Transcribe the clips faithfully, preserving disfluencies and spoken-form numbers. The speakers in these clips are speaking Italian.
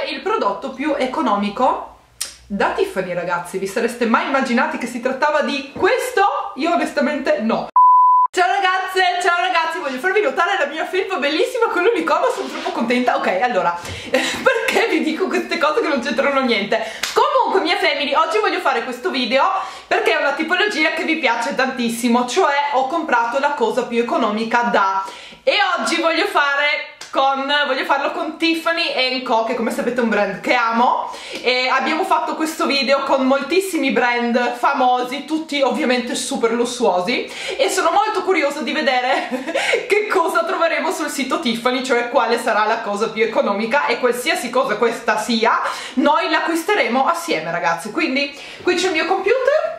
è il prodotto più economico da Tiffany, ragazzi. Vi sareste mai immaginati che si trattava di questo? Io onestamente no. Ciao ragazze, ciao ragazzi, voglio farvi notare la mia felpa bellissima con l'unicorno, sono troppo contenta. Ok, allora, perché vi dico queste cose che non c'entrano niente? Comunque, mia family, oggi voglio fare questo video perché è una tipologia che vi piace tantissimo, cioè ho comprato la cosa più economica da... E oggi voglio fare... Con, voglio farlo con Tiffany and Co, che come sapete è un brand che amo, e abbiamo fatto questo video con moltissimi brand famosi, tutti ovviamente super lussuosi, e sono molto curiosa di vedere che cosa troveremo sul sito Tiffany, cioè quale sarà la cosa più economica, e qualsiasi cosa questa sia noi l'acquisteremo assieme, ragazzi. Quindi qui c'è il mio computer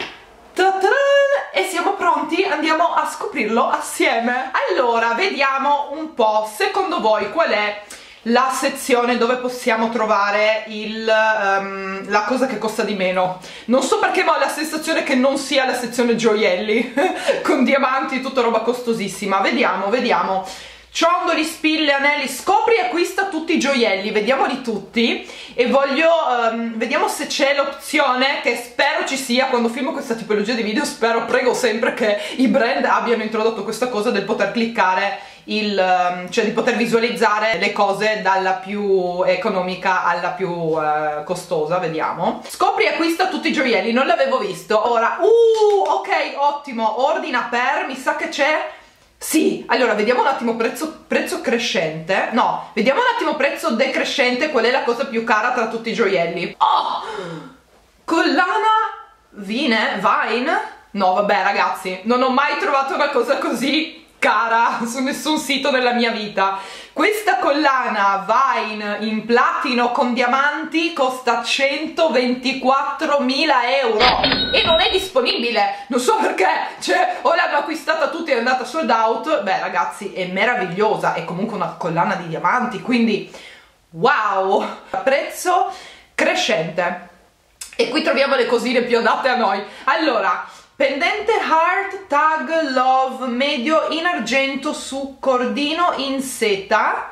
e siamo pronti, andiamo a scoprirlo assieme. Allora, vediamo un po', secondo voi qual è la sezione dove possiamo trovare il, um, la cosa che costa di meno? Non so perché, ma ho la sensazione che non sia la sezione gioielli con diamanti e tutta roba costosissima. Vediamo, vediamo. Ciondoli, spille, anelli, scopri e acquista tutti i gioielli, vediamoli tutti e voglio, um, vediamo se c'è l'opzione, che spero ci sia quando filmo questa tipologia di video, spero, prego sempre che i brand abbiano introdotto questa cosa del poter cliccare, il, um, cioè di poter visualizzare le cose dalla più economica alla più uh, costosa. Vediamo. Scopri e acquista tutti i gioielli, non l'avevo visto. Ora, uh, ok, ottimo, ordina per, mi sa che c'è... Sì, allora vediamo un attimo prezzo, prezzo crescente, no, vediamo un attimo prezzo decrescente, qual è la cosa più cara tra tutti i gioielli. Oh, collana Vine, Vine? No, vabbè ragazzi, non ho mai trovato una cosa così cara su nessun sito nella mia vita. Questa collana Vine in platino con diamanti costa centoventiquattromila euro e non è disponibile, non so perché, cioè o l'hanno acquistata tutti e è andata sold out. Beh ragazzi, è meravigliosa, è comunque una collana di diamanti, quindi wow. Prezzo crescente, e qui troviamo le cosine più adatte a noi. Allora, pendente Heart Tag Love medio in argento su cordino in seta,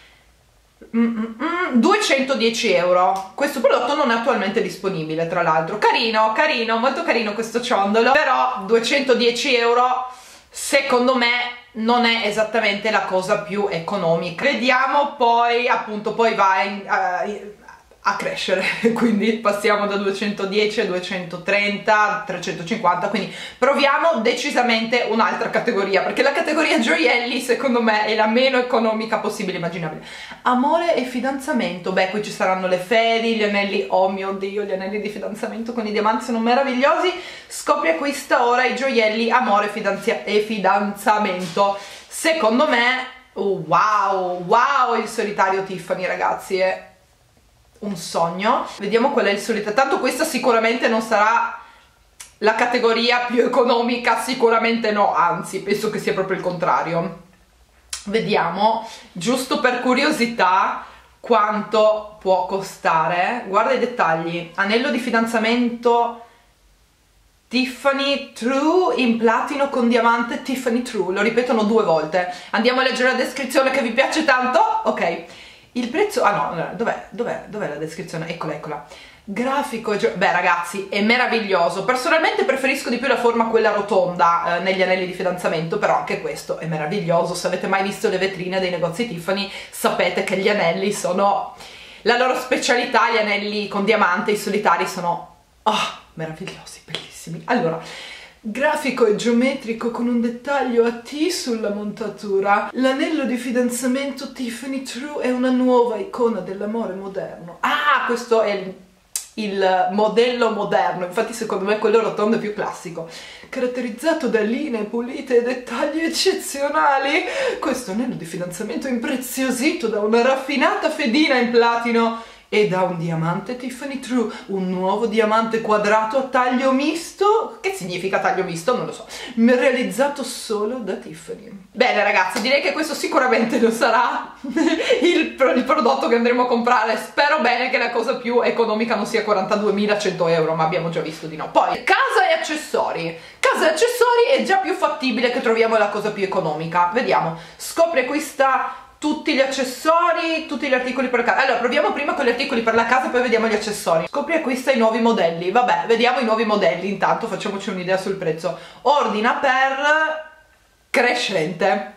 mm -mm -mm, duecentodieci euro. Questo prodotto non è attualmente disponibile, tra l'altro. Carino, carino, molto carino questo ciondolo, però duecentodieci euro secondo me non è esattamente la cosa più economica. Vediamo poi, appunto, poi va in, uh, a crescere, quindi passiamo da duecentodieci a duecentotrenta, trecentocinquanta, quindi proviamo decisamente un'altra categoria, perché la categoria gioielli secondo me è la meno economica possibile immaginabile. Amore e fidanzamento, beh qui ci saranno le fedi, gli anelli, oh mio dio, gli anelli di fidanzamento con i diamanti sono meravigliosi. Scopri e acquista ora i gioielli amore e fidanzamento. Secondo me, oh, wow, wow, il solitario Tiffany, ragazzi, è un sogno. Vediamo qual è il solito. Tanto questa sicuramente non sarà la categoria più economica, sicuramente no, anzi penso che sia proprio il contrario. Vediamo, giusto per curiosità, quanto può costare. Guarda i dettagli: anello di fidanzamento Tiffany True in platino con diamante, Tiffany True, lo ripetono due volte. Andiamo a leggere la descrizione che vi piace tanto. Ok, il prezzo, ah no, dov'è, dov'è, dov'è la descrizione? Eccola, eccola. Grafico, beh ragazzi, è meraviglioso. Personalmente preferisco di più la forma quella rotonda eh, negli anelli di fidanzamento, però anche questo è meraviglioso. Se avete mai visto le vetrine dei negozi Tiffany sapete che gli anelli sono la loro specialità, gli anelli con diamante, i solitari sono oh, meravigliosi, bellissimi. Allora, grafico e geometrico con un dettaglio a T sulla montatura. L'anello di fidanzamento Tiffany True è una nuova icona dell'amore moderno. Ah, questo è il, il modello moderno, infatti secondo me quello rotondo è più classico. Caratterizzato da linee pulite e dettagli eccezionali. Questo anello di fidanzamento è impreziosito da una raffinata fedina in platino e da un diamante Tiffany True, un nuovo diamante quadrato a taglio misto. Che significa taglio misto? Non lo so. Realizzato solo da Tiffany. Bene ragazzi, direi che questo sicuramente non sarà il, il prodotto che andremo a comprare. Spero bene che la cosa più economica non sia quarantaduemilacento euro, ma abbiamo già visto di no. Poi, casa e accessori. Casa e accessori è già più fattibile che troviamo la cosa più economica. Vediamo. Scopri questa tutti gli accessori, tutti gli articoli per la casa. Allora proviamo prima con gli articoli per la casa, poi vediamo gli accessori. Scopri e acquista i nuovi modelli. Vabbè, vediamo i nuovi modelli, intanto facciamoci un'idea sul prezzo. Ordina per crescente.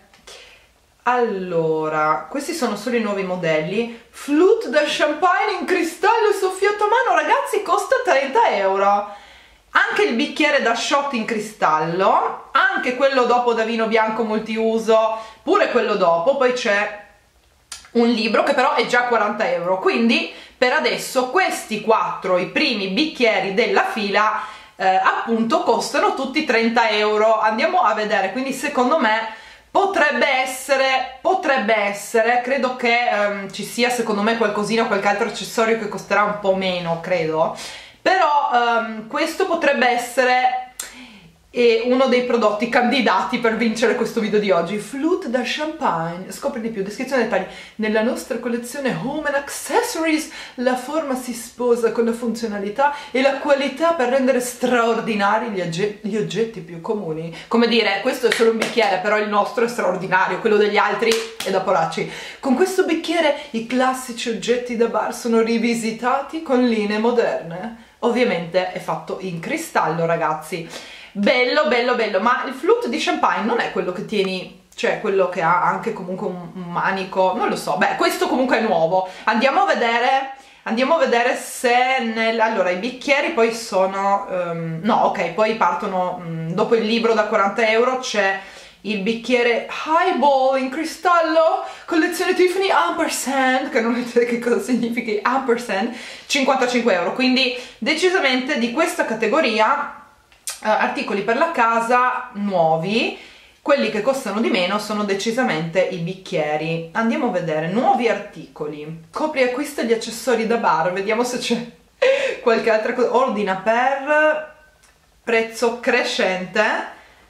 Allora, questi sono solo i nuovi modelli. Flute da champagne in cristallo soffiato a mano, ragazzi, costa trenta euro. Anche il bicchiere da shot in cristallo, anche quello dopo da vino bianco multiuso, pure quello dopo. Poi c'è un libro che però è già quaranta euro, quindi per adesso questi quattro, i primi bicchieri della fila, eh, appunto costano tutti trenta euro. Andiamo a vedere, quindi secondo me potrebbe essere, potrebbe essere, credo che ehm, ci sia secondo me qualcosina, qualche altro accessorio che costerà un po' meno, credo. Però um, questo potrebbe essere eh, uno dei prodotti candidati per vincere questo video di oggi. Flute da champagne. Scopri di più, descrizione e dettagli. Nella nostra collezione Home and Accessories la forma si sposa con la funzionalità e la qualità per rendere straordinari gli, gli oggetti più comuni. Come dire, questo è solo un bicchiere, però il nostro è straordinario, quello degli altri è da poracci. Con questo bicchiere i classici oggetti da bar sono rivisitati con linee moderne. Ovviamente è fatto in cristallo, ragazzi. Bello, bello, bello. Ma il flute di champagne non è quello che tieni, cioè quello che ha anche comunque un, un manico, non lo so. Beh, questo comunque è nuovo. Andiamo a vedere, andiamo a vedere se nel... Allora, i bicchieri poi sono... Um, no, ok, poi partono... Um, dopo il libro da quaranta euro c'è il bicchiere highball in cristallo, collezione Tiffany ampersand, che non sapete che cosa significhi ampersand, cinquantacinque euro. Quindi decisamente di questa categoria eh, articoli per la casa nuovi. Quelli che costano di meno sono decisamente i bicchieri. Andiamo a vedere nuovi articoli. Copri e acquista gli accessori da bar, vediamo se c'è qualche altra cosa. Ordina per prezzo crescente.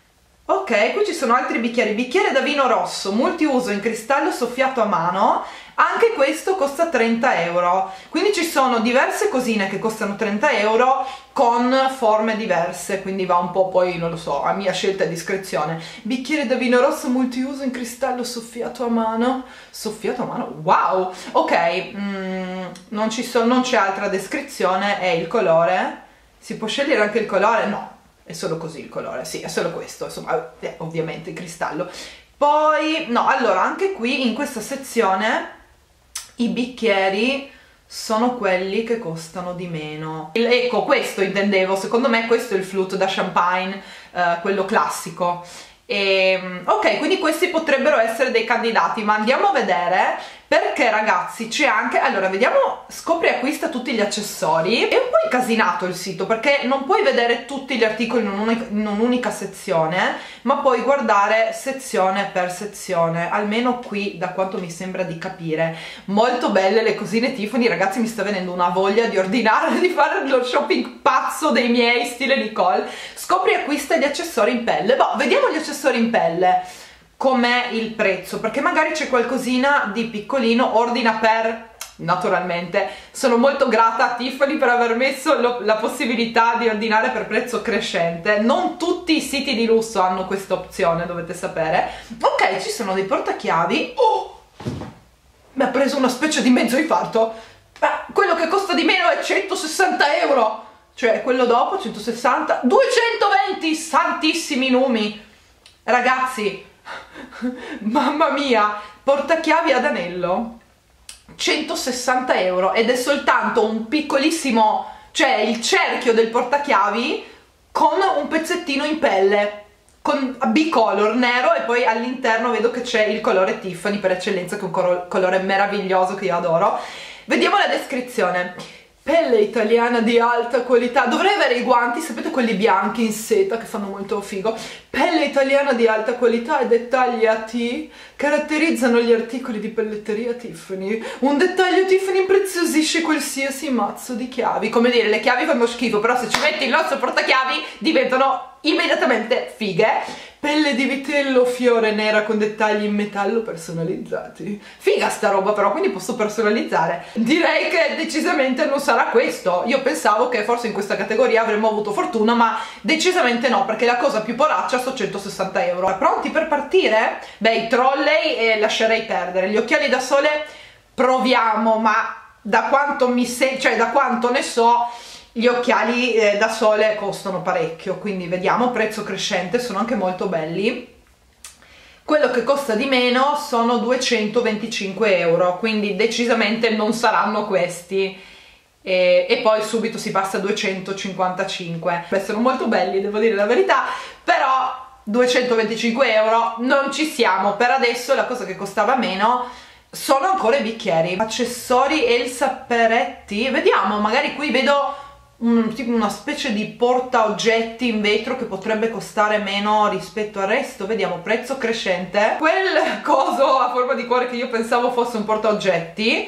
Ok, qui ci sono altri bicchieri. Bicchiere da vino rosso multiuso in cristallo soffiato a mano, anche questo costa trenta euro. Quindi ci sono diverse cosine che costano trenta euro con forme diverse, quindi va un po' poi, non lo so, a mia scelta e discrezione. Bicchiere da vino rosso multiuso in cristallo soffiato a mano. Soffiato a mano? Wow! Ok, mm, non ci so, non c'è altra descrizione. È il colore. Si può scegliere anche il colore? No. È solo così il colore, sì, è solo questo, insomma, eh, ovviamente il cristallo. Poi, no, allora, anche qui in questa sezione i bicchieri sono quelli che costano di meno. Il, ecco, questo intendevo, secondo me questo è il flute da champagne, eh, quello classico. E, ok, quindi questi potrebbero essere dei candidati, ma andiamo a vedere, perché ragazzi c'è anche, allora vediamo, scopri e acquista tutti gli accessori. È un po' incasinato il sito perché non puoi vedere tutti gli articoli in un'unica, in un'unica sezione, ma puoi guardare sezione per sezione, almeno qui da quanto mi sembra di capire. Molto belle le cosine Tiffany, ragazzi, mi sta venendo una voglia di ordinare, di fare lo shopping pazzo dei miei, stile Nicole. Scopri e acquista gli accessori in pelle. Boh, vediamo gli accessori in pelle, com'è il prezzo, perché magari c'è qualcosina di piccolino. Ordina per, naturalmente, sono molto grata a Tiffany per aver messo lo, la possibilità di ordinare per prezzo crescente. Non tutti i siti di lusso hanno questa opzione, dovete sapere. Ok, ci sono dei portachiavi. Oh, mi ha preso una specie di mezzo infarto. Ma quello che costa di meno è centosessanta euro, cioè quello dopo centosessanta, duecentoventi, santissimi numi, ragazzi. Mamma mia, portachiavi ad anello, centosessanta euro, ed è soltanto un piccolissimo, cioè il cerchio del portachiavi con un pezzettino in pelle, con bicolor nero, e poi all'interno vedo che c'è il colore Tiffany per eccellenza, che è un colore meraviglioso che io adoro. Vediamo la descrizione. Pelle italiana di alta qualità. Dovrei avere i guanti, sapete, quelli bianchi in seta che fanno molto figo. Pelle italiana di alta qualità e dettagli a T caratterizzano gli articoli di pelletteria Tiffany. Un dettaglio Tiffany impreziosisce qualsiasi mazzo di chiavi. Come dire, le chiavi fanno schifo, però se ci metti il nostro portachiavi diventano immediatamente fighe. pelle di vitello fiore nera con dettagli in metallo personalizzati. Figa sta roba però, quindi posso personalizzare. Direi che decisamente non sarà questo. Io pensavo che forse in questa categoria avremmo avuto fortuna, ma decisamente no, perché la cosa più poraccia sto centosessanta euro. Pronti per partire? Beh, i trolley eh, lascerei perdere. Gli occhiali da sole proviamo, ma da quanto mi se cioè da quanto ne so, gli occhiali eh, da sole costano parecchio, quindi vediamo. Prezzo crescente, sono anche molto belli. Quello che costa di meno sono duecentoventicinque euro, quindi decisamente non saranno questi. E, e poi subito si passa a duecentocinquantacinque. Beh, sono molto belli, devo dire la verità, però duecentoventicinque euro non ci siamo. Per adesso la cosa che costava meno sono ancora i bicchieri. Accessori Elsa Peretti, vediamo, magari qui vedo un, tipo una specie di porta oggetti in vetro che potrebbe costare meno rispetto al resto. Vediamo, prezzo crescente. Quel coso a forma di cuore che io pensavo fosse un porta oggetti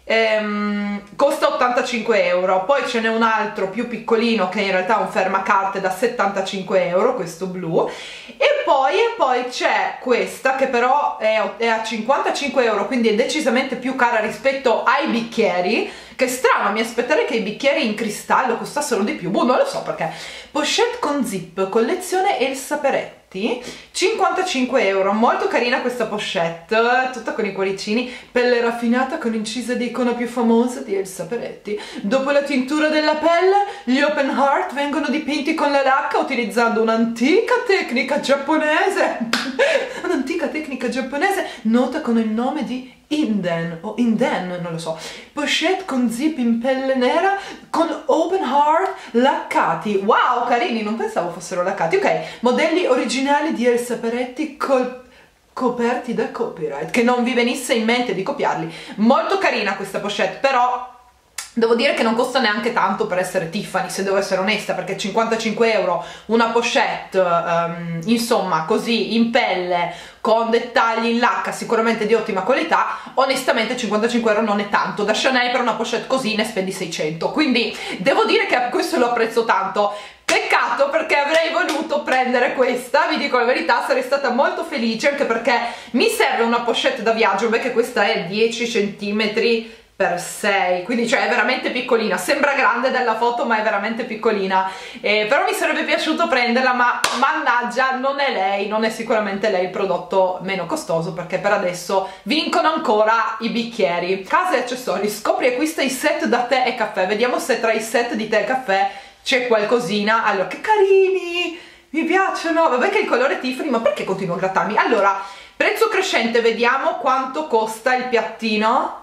ehm, costa ottantacinque euro. Poi ce n'è un altro più piccolino che in realtà è un fermacarte da settantacinque euro, questo blu. E poi, e poi c'è questa che però è, è a cinquantacinque euro, quindi è decisamente più cara rispetto ai bicchieri. Che strano, mi aspetterei che i bicchieri in cristallo costassero di più, boh, non lo so perché. Pochette con zip, collezione Elsa Peretti, cinquantacinque euro, molto carina questa pochette, tutta con i cuoricini, pelle raffinata con incisa di icona più famosa di Elsa Peretti. Dopo la tintura della pelle, gli open heart vengono dipinti con la lacca utilizzando un'antica tecnica giapponese, un'antica tecnica giapponese nota con il nome di Inden o Inden, non lo so. Pochette con zip in pelle nera con open heart laccati. Wow, carini, non pensavo fossero laccati. Ok, modelli originali di Elsa Peretti col coperti da copyright, che non vi venisse in mente di copiarli. Molto carina questa pochette, però devo dire che non costa neanche tanto per essere Tiffany, se devo essere onesta, perché cinquantacinque euro una pochette, um, insomma, così in pelle, con dettagli in lacca, sicuramente di ottima qualità. Onestamente cinquantacinque euro non è tanto. Da Chanel per una pochette così ne spendi seicento, quindi devo dire che questo lo apprezzo tanto. Peccato, perché avrei voluto prendere questa, vi dico la verità, sarei stata molto felice, anche perché mi serve una pochette da viaggio, perché questa è dieci centimetri per sei, quindi cioè è veramente piccolina, sembra grande dalla foto ma è veramente piccolina, eh, però mi sarebbe piaciuto prenderla, ma mannaggia, non è lei, non è sicuramente lei il prodotto meno costoso, perché per adesso vincono ancora i bicchieri. Casa e accessori, scopri e acquista i set da tè e caffè. Vediamo se tra i set di tè e caffè c'è qualcosina. Allora, che carini, mi piacciono, vabbè che il colore Tiffany, ma perché continuo a grattarmi? Allora, prezzo crescente, vediamo quanto costa il piattino.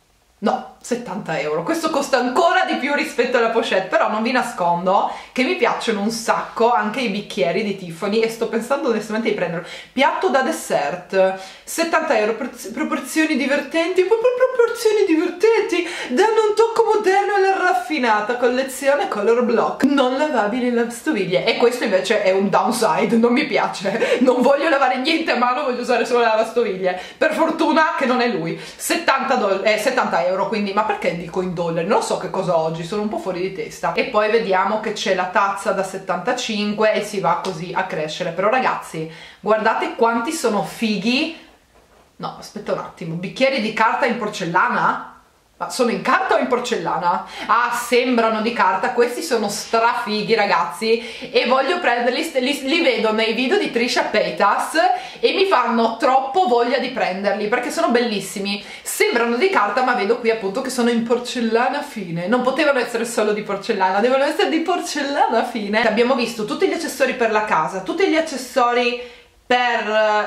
No, settanta euro, questo costa ancora di più rispetto alla pochette, però non vi nascondo che mi piacciono un sacco anche i bicchieri di Tiffany e sto pensando onestamente di prenderlo. Piatto da dessert, settanta euro, proporzioni divertenti, proporzioni divertenti, danno un tocco moderno alla raffinata collezione color block, non lavabili lavastoviglie. E questo invece è un downside, non mi piace, non voglio lavare niente a mano, voglio usare solo le lavastoviglie. Per fortuna che non è lui. settanta, eh, settanta euro, quindi, ma perché dico in dollari? Non so che cosa oggi, sono un po' fuori di testa. E poi vediamo che c'è la tazza da settantacinque e si va così a crescere. Però ragazzi, guardate quanti sono fighi. No, aspetta un attimo, bicchieri di carta in porcellana? Ma sono in carta o in porcellana? Ah, sembrano di carta, questi sono strafighi ragazzi e voglio prenderli, li, li vedo nei video di Trisha Paytas e mi fanno troppo voglia di prenderli perché sono bellissimi. Sembrano di carta, ma vedo qui appunto che sono in porcellana fine. Non potevano essere solo di porcellana, devono essere di porcellana fine. Abbiamo visto tutti gli accessori per la casa, tutti gli accessori per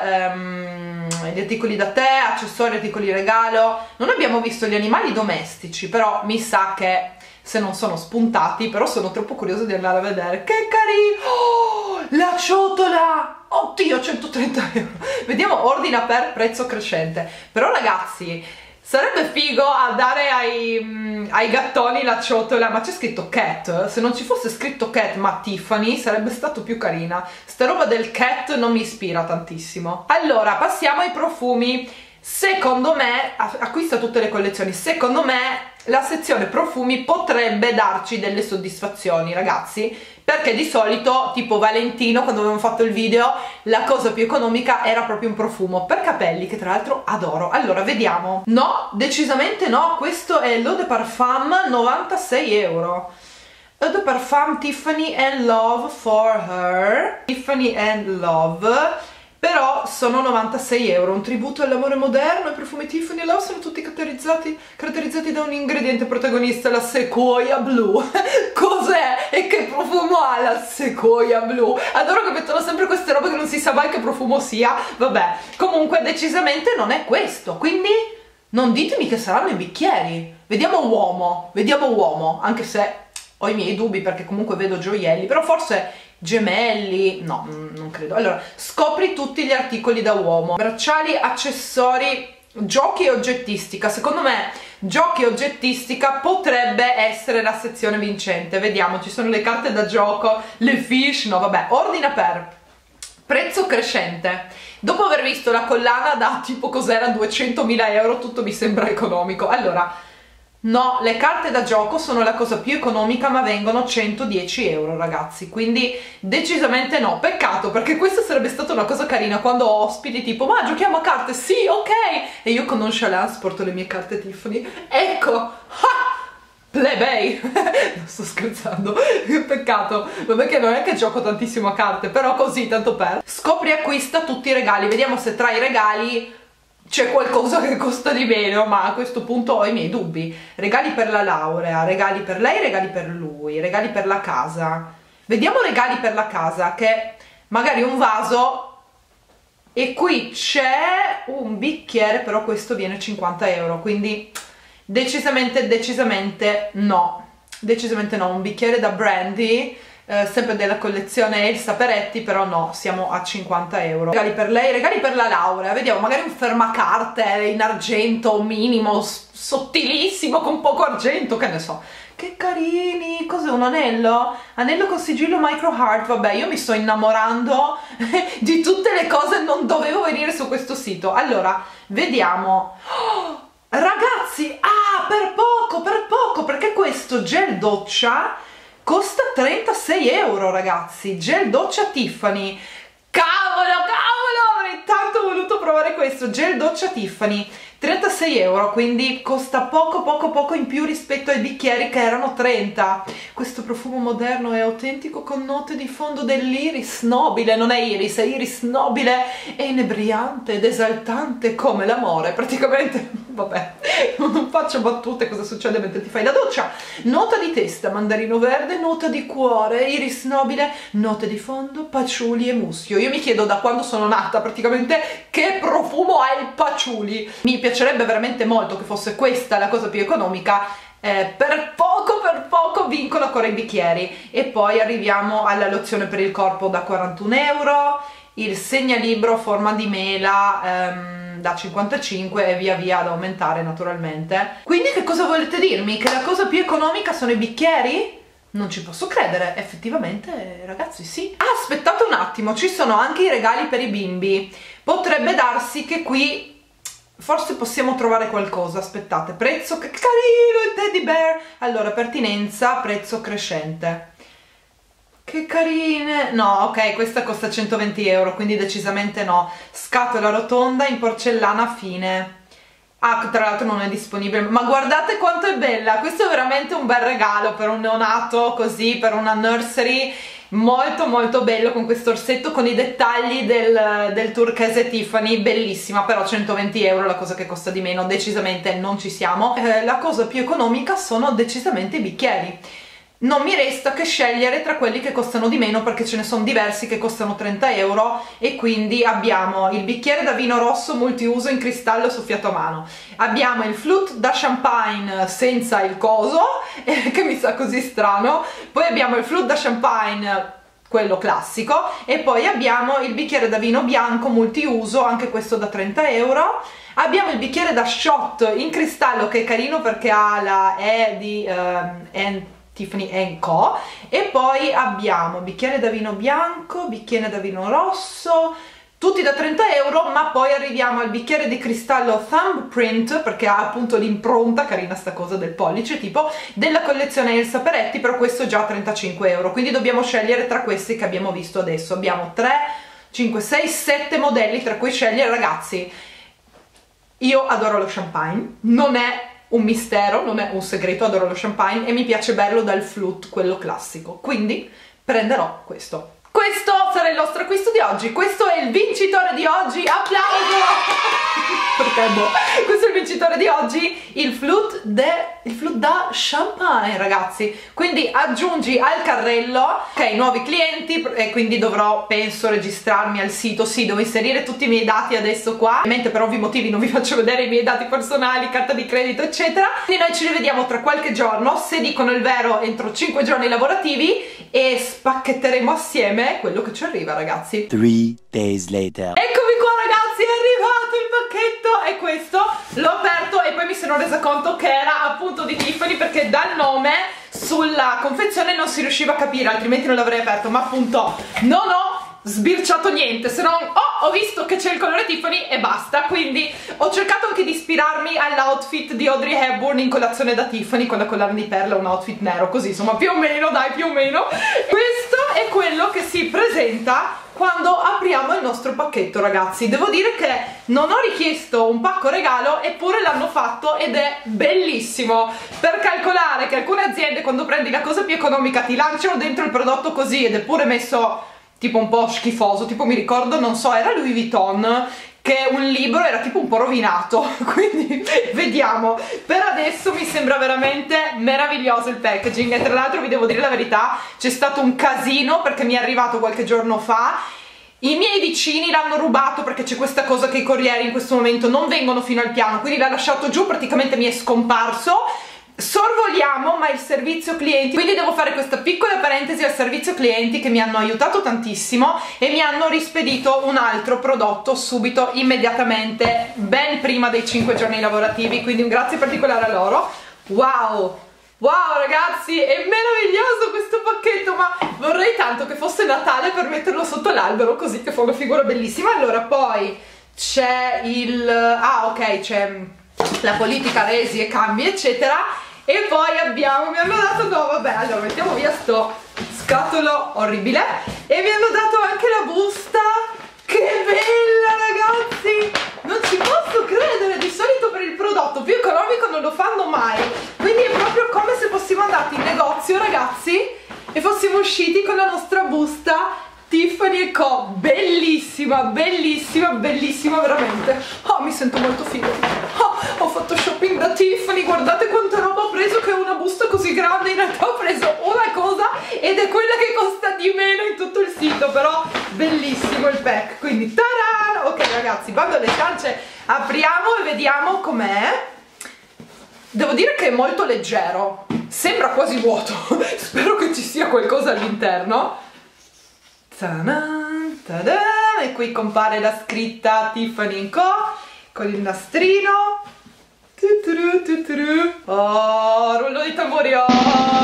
ehm, gli articoli da tè, accessori, articoli regalo. Non abbiamo visto gli animali domestici, però mi sa che se non sono spuntati, però sono troppo curiosa di andare a vedere. Che carino! Oh, la ciotola! Oddio, centotrenta euro! Vediamo, ordina per prezzo crescente. Però ragazzi, sarebbe figo a dare ai, ai gattoni la ciotola, ma c'è scritto cat. Se non ci fosse scritto cat ma Tiffany sarebbe stato più carina. Sta roba del cat non mi ispira tantissimo. Allora, passiamo ai profumi. Secondo me, acquista tutte le collezioni, secondo me la sezione profumi potrebbe darci delle soddisfazioni ragazzi, perché di solito tipo Valentino, quando avevamo fatto il video, la cosa più economica era proprio un profumo per capelli che tra l'altro adoro. Allora vediamo. No, decisamente no, questo è l'Eau de Parfum, novantasei euro. Eau de Parfum Tiffany and Love for Her, Tiffany and Love, però sono novantasei euro, un tributo all'amore moderno. I profumi Tiffany e Love sono tutti caratterizzati, caratterizzati da un ingrediente protagonista, la sequoia blu. Cos'è? E che profumo ha la sequoia blu? Adoro che mettono sempre queste robe che non si sa mai che profumo sia. Vabbè, comunque decisamente non è questo, quindi non ditemi che saranno i bicchieri. Vediamo uomo, vediamo uomo, anche se ho i miei dubbi perché comunque vedo gioielli, però forse gemelli, no, non credo. Allora, scopri tutti gli articoli da uomo: bracciali, accessori, giochi e oggettistica. Secondo me giochi e oggettistica potrebbe essere la sezione vincente. Vediamo, ci sono le carte da gioco, le fish, no vabbè, ordina per prezzo crescente. Dopo aver visto la collana da tipo cos'era duecentomila euro, tutto mi sembra economico. Allora, no, le carte da gioco sono la cosa più economica, ma vengono centodieci euro, ragazzi, quindi decisamente no. Peccato, perché questa sarebbe stata una cosa carina quando ho ospiti tipo ma giochiamo a carte? Sì, ok! E io con nonchalance porto le mie carte Tiffany. Ecco! Ah! Plebei! Non sto scherzando, peccato, vabbè che non è che gioco tantissimo a carte, però così, tanto per. Scopri e acquista tutti i regali, vediamo se tra i regali c'è qualcosa che costa di meno, ma a questo punto ho i miei dubbi. Regali per la laurea, regali per lei, regali per lui, regali per la casa. Vediamo regali per la casa, che magari un vaso, e qui c'è un bicchiere, però questo viene cinquanta euro, quindi decisamente, decisamente no. Decisamente no, un bicchiere da brandy, Eh, sempre della collezione Elsa Peretti, però no, siamo a cinquanta euro. Regali per lei, regali per la laurea, vediamo magari un fermacarte in argento minimo, sottilissimo, con poco argento, che ne so. Che carini, cos'è, un anello? Anello con sigillo micro heart, vabbè, io mi sto innamorando di tutte le cose, non dovevo venire su questo sito. Allora, vediamo. Oh, ragazzi, ah, per poco, per poco, perché questo gel doccia costa trentasei euro, ragazzi. Gel doccia Tiffany. Cavolo, cavolo, avrei tanto voluto provare questo gel doccia Tiffany. trentasei euro, quindi costa poco poco poco in più rispetto ai bicchieri che erano trenta. Questo profumo moderno è autentico con note di fondo dell'iris nobile, non è iris, è iris nobile e inebriante ed esaltante come l'amore. Praticamente, vabbè, non faccio battute, cosa succede mentre ti fai la doccia. Nota di testa, mandarino verde, nota di cuore, iris nobile, note di fondo, patchouli e muschio. Io mi chiedo da quando sono nata praticamente che profumo ha il patchouli. Mi piacerebbe veramente molto che fosse questa la cosa più economica. Eh, per poco per poco vincono ancora i bicchieri. E poi arriviamo alla lozione per il corpo da quarantuno euro, il segnalibro a forma di mela ehm, da cinquantacinque e via via ad aumentare naturalmente. Quindi che cosa volete dirmi? Che la cosa più economica sono i bicchieri? Non ci posso credere, effettivamente ragazzi sì. Ah, aspettate un attimo, ci sono anche i regali per i bimbi. Potrebbe darsi che qui forse possiamo trovare qualcosa. Aspettate, prezzo, che carino il teddy bear. Allora, pertinenza, prezzo crescente. Che carine. No, ok, questa costa centoventi euro, quindi decisamente no. Scatola rotonda in porcellana fine. Ah, tra l'altro non è disponibile, ma guardate quanto è bella. Questo è veramente un bel regalo per un neonato, così, per una nursery. Molto molto bello, con questo orsetto con i dettagli del, del turchese Tiffany, bellissima. Però centoventi euro, la cosa che costa di meno, decisamente non ci siamo. Eh, la cosa più economica sono decisamente i bicchieri. Non mi resta che scegliere tra quelli che costano di meno, perché ce ne sono diversi che costano trenta euro, e quindi abbiamo il bicchiere da vino rosso multiuso in cristallo soffiato a mano, abbiamo il flute da champagne senza il coso, eh, che mi sa così strano, poi abbiamo il flute da champagne quello classico, e poi abbiamo il bicchiere da vino bianco multiuso, anche questo da trenta euro. Abbiamo il bicchiere da shot in cristallo, che è carino perché ha la E di um, Tiffany and Co. E poi abbiamo bicchiere da vino bianco, bicchiere da vino rosso, tutti da trenta euro, ma poi arriviamo al bicchiere di cristallo Thumbprint, perché ha appunto l'impronta, carina sta cosa del pollice, tipo, della collezione Elsa Peretti, però questo già a trentacinque euro, quindi dobbiamo scegliere tra questi che abbiamo visto adesso. Abbiamo tre, cinque, sei, sette modelli tra cui scegliere, ragazzi. Io adoro lo champagne, non è un mistero, non è un segreto, adoro lo champagne e mi piace berlo dal flute, quello classico, quindi prenderò questo. Questo sarà il nostro acquisto di oggi, questo è il vincitore di oggi, applauso! Perché boh, questo è il vincitore di oggi, il flute, de, il flute da champagne, ragazzi. Quindi aggiungi al carrello, ok, nuovi clienti, e quindi dovrò, penso, registrarmi al sito, sì, devo inserire tutti i miei dati adesso qua, ovviamente per ovvi motivi non vi faccio vedere i miei dati personali, carta di credito, eccetera. Quindi noi ci rivediamo tra qualche giorno, se dicono il vero entro cinque giorni lavorativi, e spacchetteremo assieme quello che ci arriva, ragazzi. Three days later. Eccomi qua, ragazzi, è arrivato il pacchetto, è questo, l'ho aperto e poi mi sono resa conto che era appunto di Tiffany, perché dal nome sulla confezione non si riusciva a capire, altrimenti non l'avrei aperto, ma appunto non ho sbirciato niente, se non oh, ho visto che c'è il colore Tiffany e basta. Quindi ho cercato anche di ispirarmi all'outfit di Audrey Hepburn in colazione da Tiffany con la collana di perla, un outfit nero, così insomma più o meno, dai, più o meno. Questo è quello che si presenta quando apriamo il nostro pacchetto, ragazzi. Devo dire che non ho richiesto un pacco regalo, eppure l'hanno fatto ed è bellissimo, per calcolare che alcune aziende, quando prendi la cosa più economica, ti lanciano dentro il prodotto così ed è pure messo tipo un po' schifoso, tipo mi ricordo, non so, era Louis Vuitton, che un libro era tipo un po' rovinato, quindi vediamo. Per adesso mi sembra veramente meraviglioso il packaging, e tra l'altro vi devo dire la verità, c'è stato un casino perché mi è arrivato qualche giorno fa, i miei vicini l'hanno rubato perché c'è questa cosa che i corrieri in questo momento non vengono fino al piano, quindi l'ha lasciato giù, praticamente mi è scomparso. Sorvoliamo, ma il servizio clienti, quindi devo fare questa piccola parentesi al servizio clienti che mi hanno aiutato tantissimo e mi hanno rispedito un altro prodotto subito, immediatamente, ben prima dei cinque giorni lavorativi, quindi un grazie particolare a loro. Wow! Wow, ragazzi, è meraviglioso questo pacchetto, ma vorrei tanto che fosse Natale per metterlo sotto l'albero, così che fa una figura bellissima. Allora, poi c'è il... ah, ok, c'è la politica resi e cambi, eccetera. E poi abbiamo, mi hanno dato, no vabbè, allora mettiamo via sto scatolo orribile, e mi hanno dato anche la busta. Che bella, ragazzi, non ci posso credere, di solito per il prodotto più economico non lo fanno mai, quindi è proprio come se fossimo andati in negozio, ragazzi, e fossimo usciti con la nostra busta Tiffany e Co. Bellissima, bellissima, bellissima veramente. Oh, mi sento molto figo. Oh, ho fatto shopping da Tiffany, guardate quanta roba ho preso, che è una busta così grande. In realtà ho preso una cosa ed è quella che costa di meno in tutto il sito, però bellissimo il pack. Quindi tada! Ok, ragazzi, bando alle ciance, apriamo e vediamo com'è. Devo dire che è molto leggero, sembra quasi vuoto. Spero che ci sia qualcosa all'interno. Ta-da, ta-da, e qui compare la scritta Tiffany Co con il nastrino. Tuturu, tuturu. Oh, rullo di tamburi. Oh,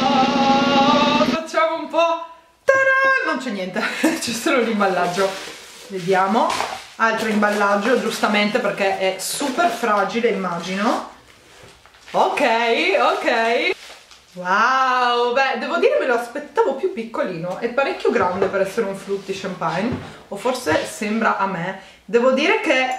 facciamo un po'. Ta-da, non c'è niente, c'è solo l'imballaggio. Vediamo. Altro imballaggio, giustamente, perché è super fragile, immagino. Ok, ok. Wow, beh, devo dire me lo aspettavo più piccolino, è parecchio grande per essere un flute di champagne, o forse sembra a me. Devo dire che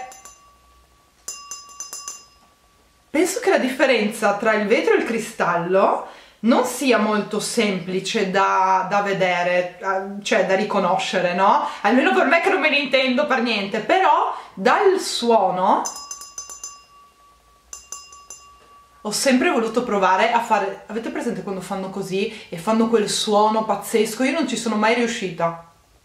penso che la differenza tra il vetro e il cristallo non sia molto semplice da, da vedere, cioè da riconoscere, no? Almeno per me, che non me ne intendo per niente, però dal suono ho sempre voluto provare a fare... Avete presente quando fanno così e fanno quel suono pazzesco? Io non ci sono mai riuscita.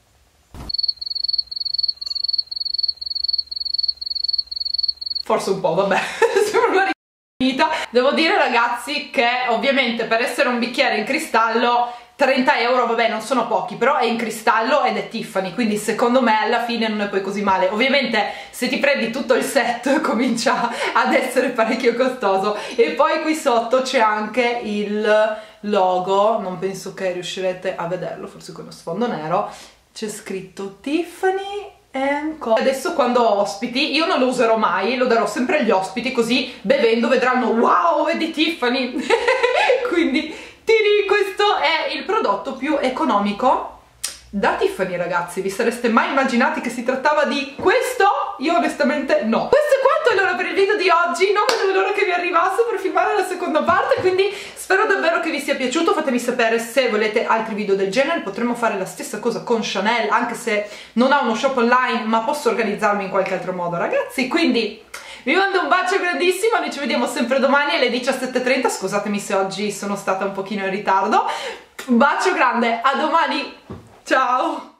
Forse un po', vabbè. Sembra una riuscita. Devo dire, ragazzi, che ovviamente per essere un bicchiere in cristallo trenta euro, vabbè, non sono pochi, però è in cristallo ed è Tiffany, quindi secondo me alla fine non è poi così male. Ovviamente se ti prendi tutto il set comincia ad essere parecchio costoso. E poi qui sotto c'è anche il logo, non penso che riuscirete a vederlo, forse con lo sfondo nero, c'è scritto Tiffany Adesso quando ho ospiti, io non lo userò mai, lo darò sempre agli ospiti, così bevendo vedranno wow, è di Tiffany. Quindi tiri, questo è il prodotto più economico da Tiffany, ragazzi. Vi sareste mai immaginati che si trattava di questo? Io onestamente no. Questo è quanto allora per il video di oggi, non vedo l'ora che vi arrivasse per filmare la seconda parte, quindi spero davvero che vi sia piaciuto. Fatemi sapere se volete altri video del genere, potremmo fare la stessa cosa con Chanel, anche se non ha uno shop online, ma posso organizzarmi in qualche altro modo, ragazzi. Quindi vi mando un bacio grandissimo, noi ci vediamo sempre domani alle diciassette e trenta, scusatemi se oggi sono stata un pochino in ritardo. Un bacio grande, a domani, ciao!